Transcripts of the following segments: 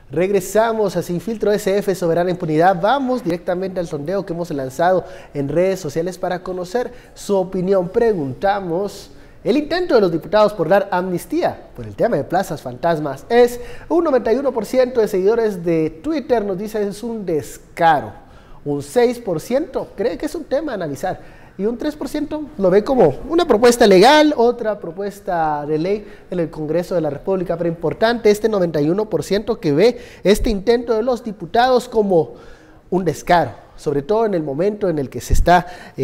Regresamos a Sin Filtro SF, Soberana Impunidad. Vamos directamente al sondeo que hemos lanzado en redes sociales para conocer su opinión. Preguntamos: el intento de los diputados por dar amnistía por el tema de plazas fantasmas es un 91% de seguidores de Twitter nos dice es un descaro. Un 6% cree que es un tema a analizar. Y un 3% lo ve como una propuesta legal, otra propuesta de ley en el Congreso de la República. Pero importante, este 91% que ve este intento de los diputados como un descaro, sobre todo en el momento en el que se está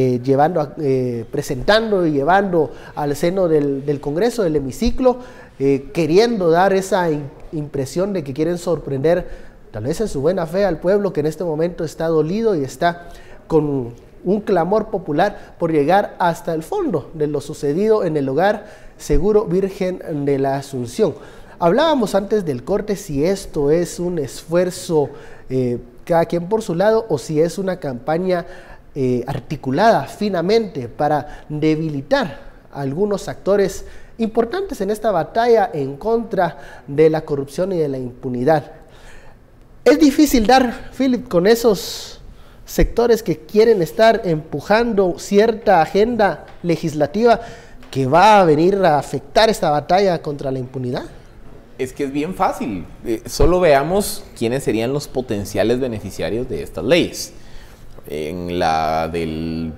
presentando y llevando al seno del Congreso, del hemiciclo, queriendo dar esa impresión de que quieren sorprender, tal vez en su buena fe, al pueblo que en este momento está dolido y está con un clamor popular por llegar hasta el fondo de lo sucedido en el Hogar Seguro Virgen de la Asunción. Hablábamos antes del corte si esto es un esfuerzo cada quien por su lado o si es una campaña articulada finamente para debilitar a algunos actores importantes en esta batalla en contra de la corrupción y de la impunidad. Es difícil dar, Philip, con esos sectores que quieren estar empujando cierta agenda legislativa que va a venir a afectar esta batalla contra la impunidad. Es que es bien fácil, solo veamos quiénes serían los potenciales beneficiarios de estas leyes. En la del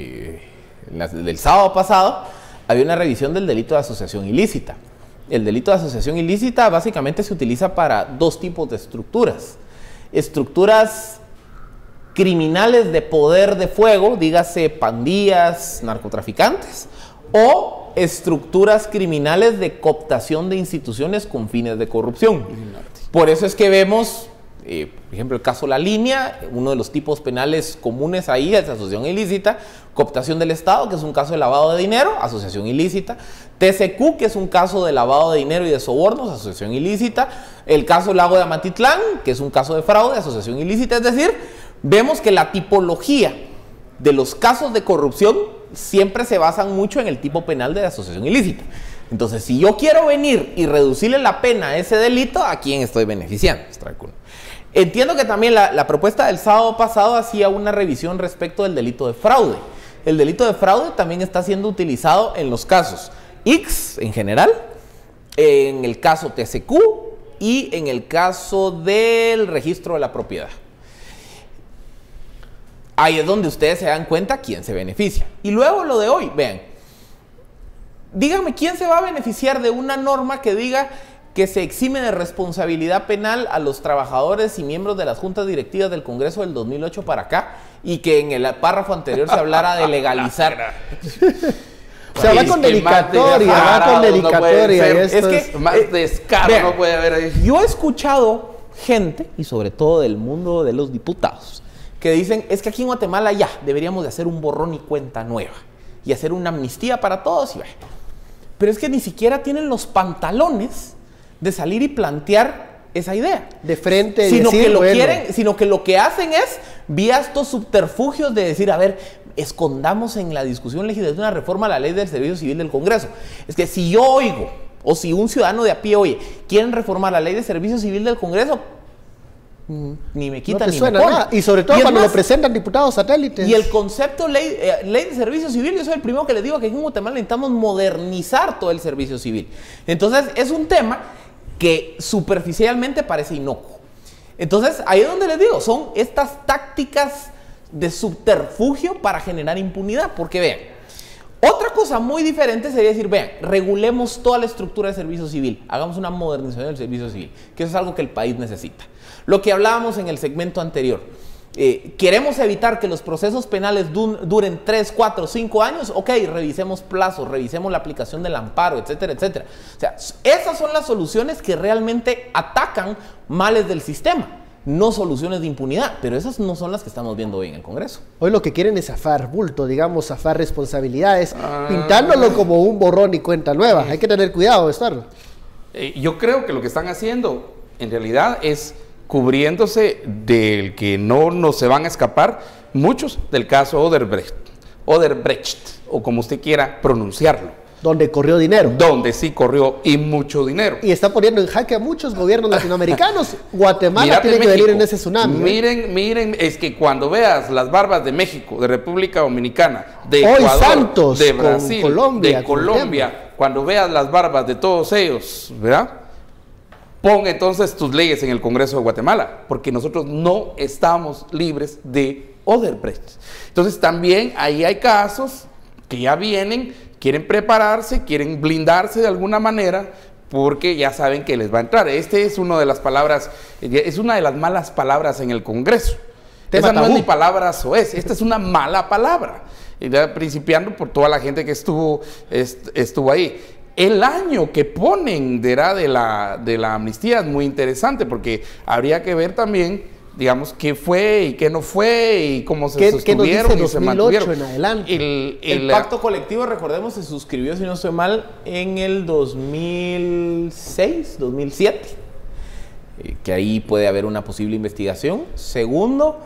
sábado pasado había una revisión del delito de asociación ilícita. El delito de asociación ilícita básicamente se utiliza para dos tipos de estructuras. Estructuras criminales de poder de fuego, dígase pandillas, narcotraficantes, o estructuras criminales de cooptación de instituciones con fines de corrupción. Por eso es que vemos, por ejemplo, el caso La Línea, uno de los tipos penales comunes ahí es asociación ilícita, cooptación del Estado, que es un caso de lavado de dinero, asociación ilícita, TCQ, que es un caso de lavado de dinero y de sobornos, asociación ilícita, el caso Lago de Amatitlán, que es un caso de fraude, asociación ilícita, es decir, vemos que la tipología de los casos de corrupción siempre se basan mucho en el tipo penal de asociación ilícita. Entonces, si yo quiero venir y reducirle la pena a ese delito, ¿a quién estoy beneficiando? Entiendo que también la propuesta del sábado pasado hacía una revisión respecto del delito de fraude. El delito de fraude también está siendo utilizado en los casos X en general, en el caso TCQ y en el caso del registro de la propiedad. Ahí es donde ustedes se dan cuenta quién se beneficia. Y luego lo de hoy, vean, díganme quién se va a beneficiar de una norma que diga que se exime de responsabilidad penal a los trabajadores y miembros de las juntas directivas del Congreso del 2008 para acá, y que en el párrafo anterior se hablara de legalizar. O sea, va con dedicatoria, es que más descaro vean, no puede haber ahí. Yo he escuchado gente, y sobre todo del mundo de los diputados, que dicen, es que aquí en Guatemala ya deberíamos de hacer un borrón y cuenta nueva y hacer una amnistía para todos. Pero es que ni siquiera tienen los pantalones de salir y plantear esa idea. De frente. Sino que lo que hacen es, vía estos subterfugios de decir, a ver, escondamos en la discusión legislativa una reforma a la ley del servicio civil del Congreso. Es que si yo oigo, o si un ciudadano de a pie oye, quieren reformar la ley de servicio civil del Congreso, ni me quita, no ni me pone. Nada. Y sobre todo cuando lo presentan diputados satélites. Y el concepto ley de servicio civil, yo soy el primero que les digo que en Guatemala necesitamos modernizar todo el servicio civil. Entonces es un tema que superficialmente parece inocuo. Entonces ahí es donde les digo, son estas tácticas de subterfugio para generar impunidad. Porque vean, otra cosa muy diferente sería decir, vean, regulemos toda la estructura de servicio civil, hagamos una modernización del servicio civil, que eso es algo que el país necesita. Lo que hablábamos en el segmento anterior, queremos evitar que los procesos penales duren 3, 4, 5 años, ok, revisemos plazos, revisemos la aplicación del amparo, etcétera, etcétera. O sea, esas son las soluciones que realmente atacan males del sistema, no soluciones de impunidad, pero esas no son las que estamos viendo hoy en el Congreso. Hoy lo que quieren es zafar bulto, digamos, zafar responsabilidades, pintándolo como un borrón y cuenta nueva. Hay que tener cuidado, Estuardo. Yo creo que lo que están haciendo en realidad es cubriéndose del que no se van a escapar muchos del caso Odebrecht, o como usted quiera pronunciarlo. donde corrió dinero. Donde sí corrió y mucho dinero. Y está poniendo en jaque a muchos gobiernos latinoamericanos. Guatemala Mírate tiene que México. venir en ese tsunami. Miren, es que cuando veas las barbas de México, de República Dominicana, de Hoy Ecuador, Santos de con Brasil, Colombia, de Colombia, cuando veas las barbas de todos ellos, ¿verdad? Pon entonces tus leyes en el Congreso de Guatemala, porque nosotros no estamos libres de Odebrecht. Entonces también ahí hay casos que ya vienen, quieren prepararse, quieren blindarse de alguna manera, porque ya saben que les va a entrar. Este es una de las palabras, es una de las malas palabras en el Congreso. Esa no es ni palabra soez, esta es una mala palabra, principiando por toda la gente que estuvo ahí. El año que ponen de la amnistía es muy interesante, porque habría que ver también, digamos, qué fue y qué no fue y cómo se sostuvieron y se mantuvieron. En adelante. El pacto colectivo, recordemos, se suscribió, si no estoy mal, en el 2006, 2007, que ahí puede haber una posible investigación. Segundo,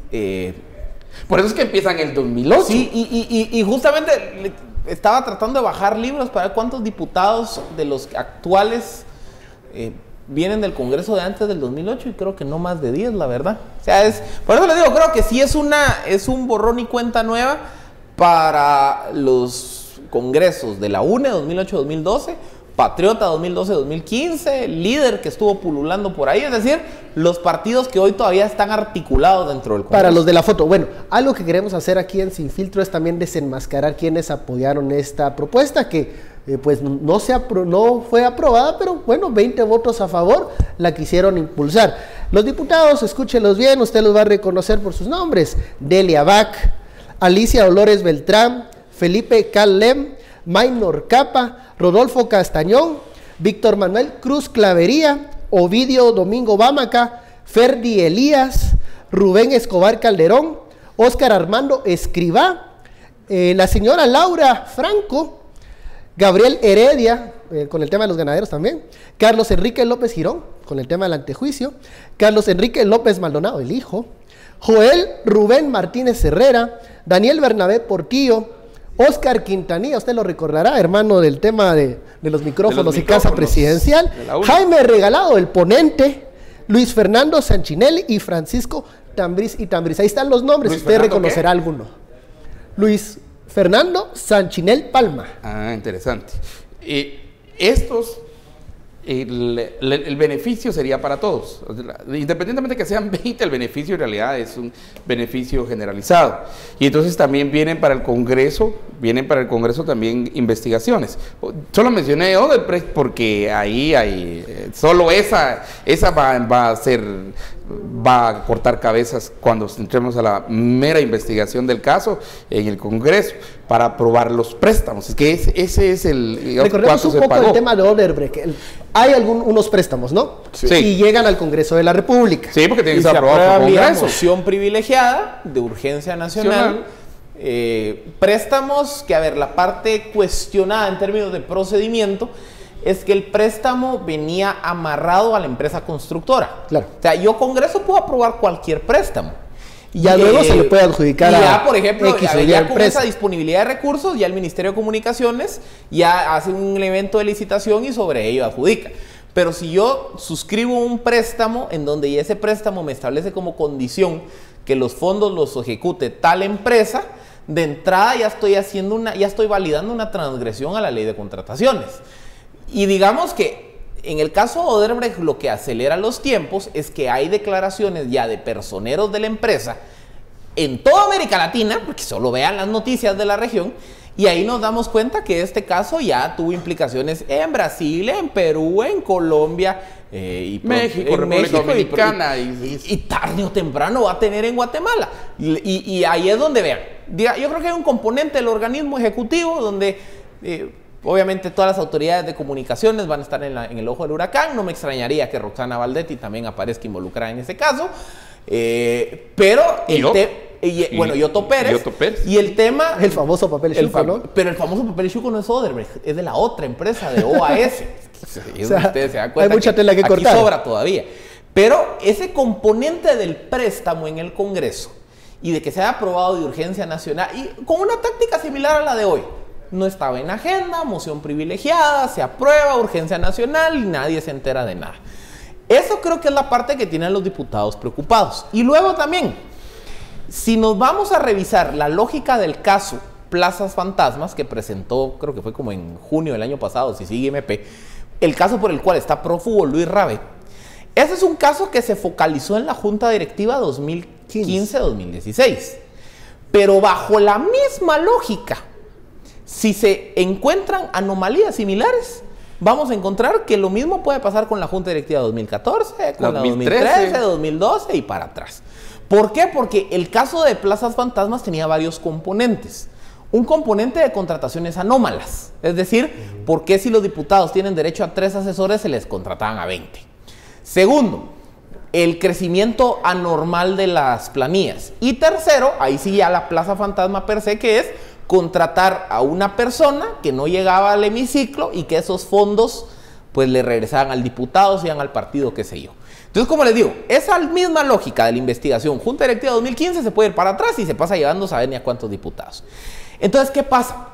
por eso es que empiezan en el 2008. Sí, y justamente estaba tratando de bajar libros para ver cuántos diputados de los actuales vienen del Congreso de antes del 2008, y creo que no más de 10, la verdad. O sea, por eso les digo, creo que sí es un borrón y cuenta nueva para los congresos de la UNE 2008-2012, Patriota 2012-2015, Líder, que estuvo pululando por ahí, es decir, los partidos que hoy todavía están articulados dentro del Congreso. Para los de la foto, bueno, algo que queremos hacer aquí en Sin Filtro es también desenmascarar quienes apoyaron esta propuesta, que pues no fue aprobada, pero bueno, 20 votos a favor la quisieron impulsar. Los diputados, escúchenlos bien, usted los va a reconocer por sus nombres: Delia Bach, Alicia Dolores Beltrán, Felipe Callem, Maynor Capa, Rodolfo Castañón, Víctor Manuel Cruz Clavería, Ovidio Domingo Bámaca, Ferdi Elías, Rubén Escobar Calderón, Óscar Armando Escribá, la señora Laura Franco, Gabriel Heredia, con el tema de los ganaderos también, Carlos Enrique López Girón, con el tema del antejuicio, Carlos Enrique López Maldonado, el hijo, Joel Rubén Martínez Herrera, Daniel Bernabé Portillo, Óscar Quintanilla, usted lo recordará, hermano del tema de los micrófonos y casa presidencial, Jaime Regalado, el ponente, Luis Fernando Sanchinelli y Francisco Tambriz y Tambriz. Ahí están los nombres, usted reconocerá alguno. Luis Fernando Sanchinel Palma. Ah, interesante. Estos, el beneficio sería para todos. Independientemente de que sean 20, el beneficio en realidad es un beneficio generalizado. Y entonces también vienen para el Congreso también investigaciones. Solo mencioné Odebrecht porque ahí hay, solo esa va a cortar cabezas cuando entremos a la mera investigación del caso en el Congreso para aprobar los préstamos. Es que ese es el... Recordemos un poco el tema de Odebrecht. Hay unos préstamos, ¿no? Sí. Y llegan al Congreso de la República. Sí, porque tienen que se ser aprobados por aprueba Congreso. moción privilegiada de urgencia nacional. Préstamos que, a ver, la parte cuestionada en términos de procedimiento es que el préstamo venía amarrado a la empresa constructora. Claro. O sea, yo Congreso puedo aprobar cualquier préstamo. Y ya luego se le puede adjudicar y a ya, por ejemplo, X o Y ya con empresa. esa disponibilidad de recursos, ya el Ministerio de Comunicaciones ya hace un evento de licitación y sobre ello adjudica. Pero si yo suscribo un préstamo en donde ya ese préstamo me establece como condición que los fondos los ejecute tal empresa, de entrada ya estoy validando una transgresión a la ley de contrataciones. Y digamos que en el caso de Odebrecht lo que acelera los tiempos es que hay declaraciones ya de personeros de la empresa en toda América Latina, porque solo vean las noticias de la región, y ahí nos damos cuenta que este caso ya tuvo implicaciones en Brasil, en Perú, en Colombia, y México, República Dominicana. Y tarde o temprano va a tener en Guatemala. Y ahí es donde vean. Yo creo que hay un componente del organismo ejecutivo donde... obviamente todas las autoridades de comunicaciones van a estar en el ojo del huracán. No me extrañaría que Roxana Valdetti también aparezca involucrada en ese caso. Pero Yoto Pérez. Y el tema... El famoso papel chuco, ¿no? Pero el famoso papel chuco no es Odebrecht, es de la otra empresa, de OAS. O sea, ustedes se dan cuenta, hay mucha tela que cortar. Aquí sobra todavía. Pero ese componente del préstamo en el Congreso y de que se haya aprobado de urgencia nacional, y con una táctica similar a la de hoy, no estaba en agenda, moción privilegiada, se aprueba, urgencia nacional y nadie se entera de nada. Eso creo que es la parte que tienen los diputados preocupados. Y luego también, si nos vamos a revisar la lógica del caso Plazas Fantasmas, que presentó, creo que fue como en junio del año pasado, si sigue MP, el caso por el cual está prófugo Luis Rabet, ese es un caso que se focalizó en la Junta Directiva 2015-2016. Pero bajo la misma lógica, si se encuentran anomalías similares, vamos a encontrar que lo mismo puede pasar con la Junta Directiva 2014, con la 2013, 2012 y para atrás. ¿Por qué? Porque el caso de Plazas Fantasmas tenía varios componentes. Un componente de contrataciones anómalas, es decir, ¿por qué si los diputados tienen derecho a 3 asesores se les contrataban a 20? Segundo, el crecimiento anormal de las planillas. Y tercero, ahí sí ya la plaza fantasma per se, que es contratar a una persona que no llegaba al hemiciclo y que esos fondos pues le regresaban al diputado, sean al partido, qué sé yo. Entonces, como les digo, esa misma lógica de la investigación Junta Directiva 2015 se puede ir para atrás y se pasa llevando a saber ni a cuántos diputados. Entonces, ¿qué pasa?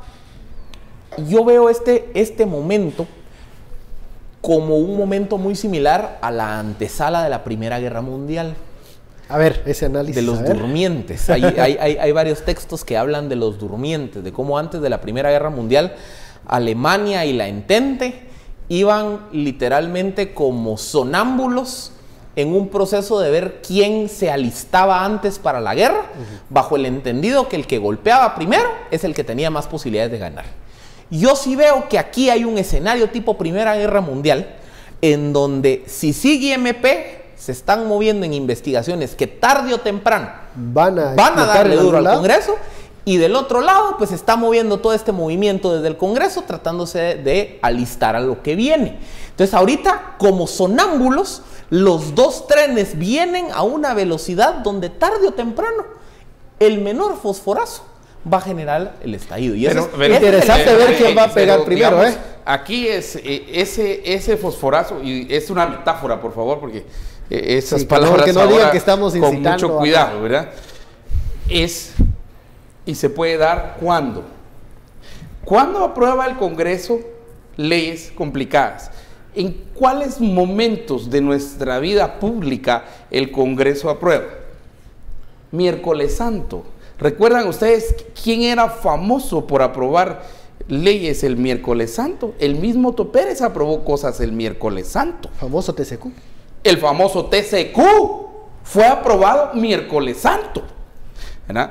Yo veo este momento como un momento muy similar a la antesala de la Primera Guerra Mundial. A ver, ese análisis. De los durmientes. Hay varios textos que hablan de los durmientes, de cómo antes de la Primera Guerra Mundial, Alemania y la Entente iban literalmente como sonámbulos en un proceso de ver quién se alistaba antes para la guerra, bajo el entendido que el que golpeaba primero es el que tenía más posibilidades de ganar. Yo sí veo que aquí hay un escenario tipo Primera Guerra Mundial, en donde si sigue MP se están moviendo en investigaciones que tarde o temprano van a darle duro al Congreso, y del otro lado pues se está moviendo todo este movimiento desde el Congreso tratándose de alistar a lo que viene. Entonces ahorita, como sonámbulos, los dos trenes vienen a una velocidad donde tarde o temprano el menor fosforazo va a generar el estallido. Y pero interesante ver quién va a pegar primero, digamos, aquí es ese fosforazo, y es una metáfora, por favor, porque esas palabras que no digan que estamos con mucho cuidado, ¿verdad? Y se puede dar ¿cuándo? ¿Cuándo aprueba el Congreso leyes complicadas? ¿En cuáles momentos de nuestra vida pública el Congreso aprueba? Miércoles Santo. ¿Recuerdan ustedes quién era famoso por aprobar leyes el miércoles santo? El mismo Otto Pérez aprobó cosas el miércoles santo. Famoso TCQ. El famoso TCQ fue aprobado miércoles santo, ¿verdad?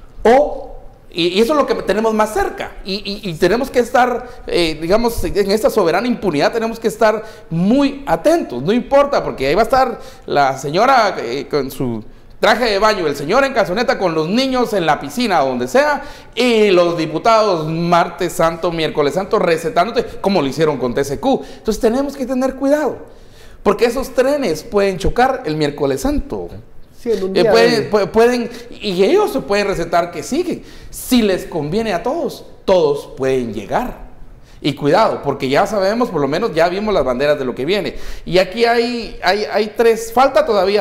Y eso es lo que tenemos más cerca. Y tenemos que estar, digamos, en esta soberana impunidad tenemos que estar muy atentos. No importa, porque ahí va a estar la señora con su traje de baño, el señor en calzoneta con los niños en la piscina, donde sea, y los diputados martes santo, miércoles santo, recetándote, como lo hicieron con TCQ. Entonces tenemos que tener cuidado, porque esos trenes pueden chocar el miércoles santo. Sí, en un día pueden, y ellos se pueden recetar que siguen. Si les conviene a todos, todos pueden llegar. Y cuidado, porque ya sabemos, por lo menos ya vimos las banderas de lo que viene. Y aquí hay tres, falta todavía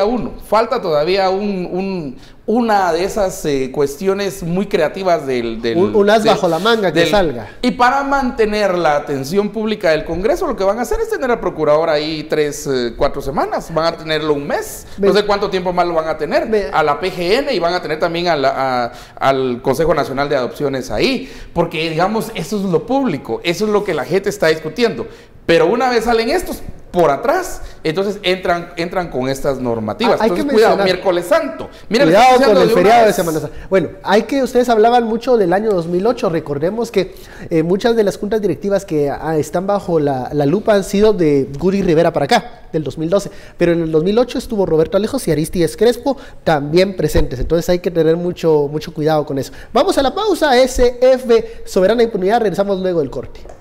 una de esas cuestiones muy creativas un as bajo la manga que salga. Y para mantener la atención pública del Congreso, lo que van a hacer es tener al procurador ahí 3-4 semanas, van a tenerlo un mes, no sé cuánto tiempo más lo van a tener, a la PGN, y van a tener también al Consejo Nacional de Adopciones ahí, porque digamos, eso es lo público, eso es lo que la gente está discutiendo. Pero una vez salen estos por atrás, entonces entran con estas normativas. Hay entonces, que cuidado, miércoles santo. Mira, cuidado con el feriado de Semana Santa. Bueno, ustedes hablaban mucho del año 2008. Recordemos que muchas de las juntas directivas que están bajo la lupa han sido de Guri Rivera para acá, del 2012. Pero en el 2008 estuvo Roberto Alejos y Aristides Crespo también presentes. Entonces hay que tener mucho cuidado con eso. Vamos a la pausa. SF, Soberana Impunidad. Regresamos luego del corte.